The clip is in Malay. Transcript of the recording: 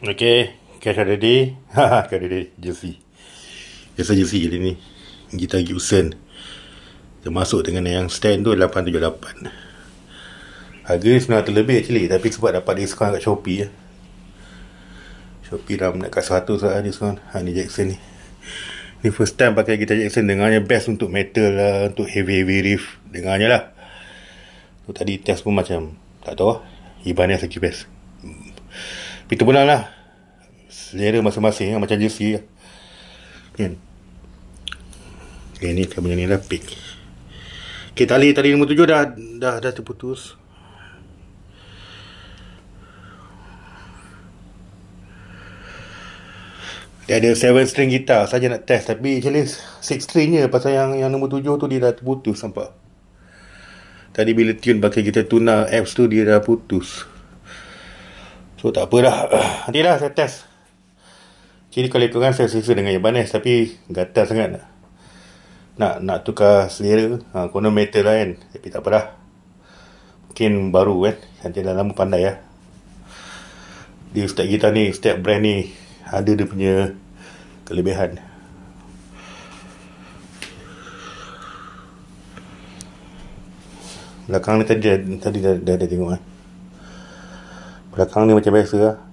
Okay, cash ada ready. Haha, cash ready. Jersey. Biasa jersey je ni. Gitar Gibson. Termasuk dengan yang stand tu 878. Harga ni sebenarnya terlebih actually, tapi sebab dapat diskaun kat Shopee Shopee dah nak kat 100 lah diskaun. Ni Jackson ni. Ni first time pakai gitar Jackson. Dengarnya best untuk metal lah, untuk heavy riff. Dengarnya lah. So, tadi test pun macam tak tahu lah, Ibanez lagi best. Itu pun lah selera masing-masing macam jersey lah. Kan. Okay, ni kan punya ni lah pick. Okay, tali nombor 7 dah terputus. Dia ada 7 string gitar saja nak test, tapi actually 6 string je. Pasal yang nombor 7 tu dia dah terputus nampak. Tadi bila tune pakai gitar Tuna apps tu dia dah putus. So tak apa dah. Nantilah saya test. Jadi kalau ikutkan saya selesa dengan Ibanez, tapi gatal sangat nak tukar selera. Konon metal lah kan. Tapi tak apa dah. Mungkin baru kan. Nanti dah lama pandai lah. Di setiap gitar ni, setiap brand ni ada dia punya kelebihan. Belakang ni tadi dah tengok Belakang ni macam biasa lah.